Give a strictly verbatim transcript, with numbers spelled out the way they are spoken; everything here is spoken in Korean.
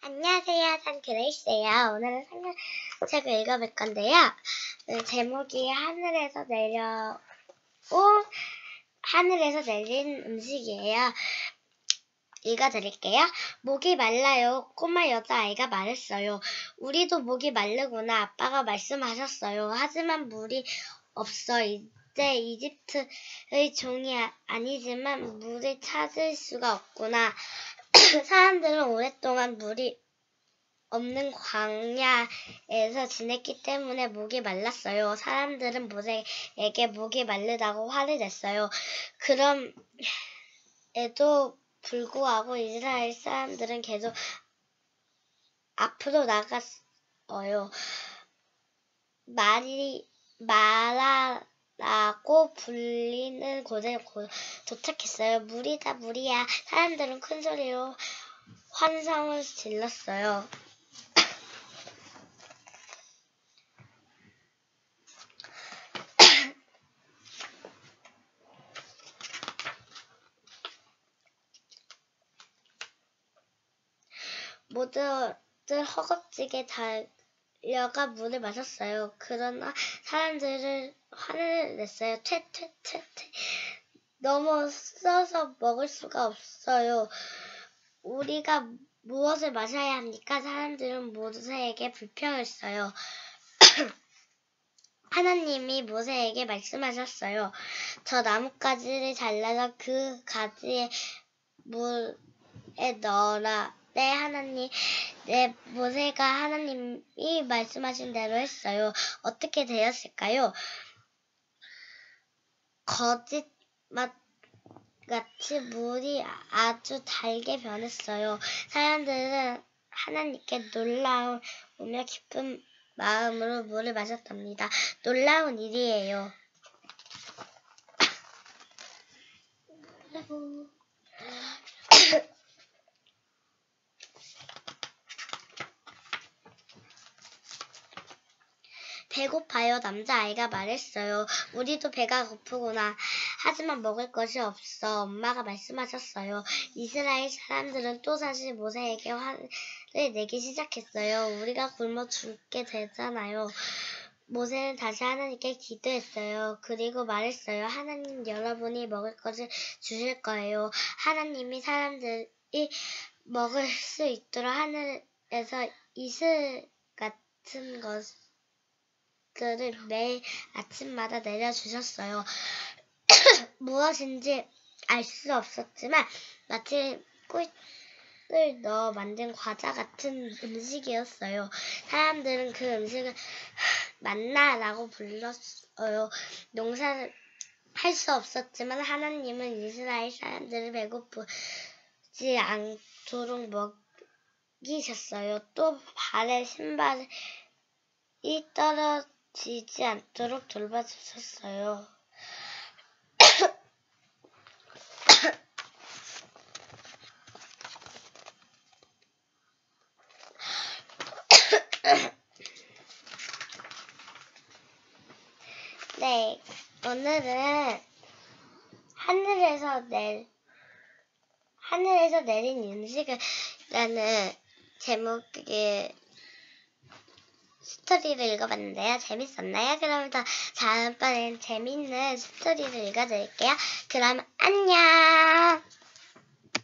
안녕하세요. 전 그레이스예요. 오늘은 성경책을 읽어볼 건데요. 음, 제목이 하늘에서 내려온 하늘에서 내린 음식이에요. 읽어드릴게요. 목이 말라요. 꼬마 여자아이가 말했어요. 우리도 목이 마르구나. 아빠가 말씀하셨어요. 하지만 물이 없어. 이제 이집트의 종이 아니지만 물을 찾을 수가 없구나. 사람들은 오랫동안 물이 없는 광야에서 지냈기 때문에 목이 말랐어요. 사람들은 모세에게 목이 마르다고 화를 냈어요. 그럼에도 불구하고 이스라엘 사람들은 계속 앞으로 나갔어요. 말이 마라라고 불리는 곳에 도착했어요. 물이다 물이야. 사람들은 큰 소리로 환성을 질렀어요. 모두들 허겁지게 달려가 물을 마셨어요. 그러나 사람들은 화를 냈어요. 퇴퇴퇴퇴 너무 써서 먹을 수가 없어요. 우리가 무엇을 마셔야 합니까? 사람들은 모세에게 불평했어요. 하나님이 모세에게 말씀하셨어요. 저 나뭇가지를 잘라서 그 가지에 물에 넣어라. 네, 하나님. 네, 모세가 하나님이 말씀하신 대로 했어요. 어떻게 되었을까요? 거짓말같이 물이 아주 달게 변했어요. 사람들은 하나님께 놀라우며 기쁜 마음으로 물을 마셨답니다. 놀라운 일이에요. 배고파요. 남자아이가 말했어요. 우리도 배가 고프구나. 하지만 먹을 것이 없어. 엄마가 말씀하셨어요. 이스라엘 사람들은 또다시 모세에게 화를 내기 시작했어요. 우리가 굶어 죽게 되잖아요. 모세는 다시 하나님께 기도했어요. 그리고 말했어요. 하나님, 여러분이 먹을 것을 주실 거예요. 하나님이 사람들이 먹을 수 있도록 하늘에서 이슬 같은 것을 들을 매일 아침마다 내려주셨어요. 무엇인지 알 수 없었지만 마치 꿀을 넣어 만든 과자 같은 음식이었어요. 사람들은 그 음식을 만나라고 불렀어요. 농사를 할 수 없었지만 하나님은 이스라엘 사람들을 배고프지 않도록 먹이셨어요. 또 발에 신발이 떨어 지지 않도록 돌봐주셨어요. 네, 오늘은 하늘에서 내 하늘에서 내린 음식이라는 제목의 스토리를 읽어봤는데요. 재밌었나요? 그럼 더 다음번엔 재밌는 스토리를 읽어드릴게요. 그럼 안녕!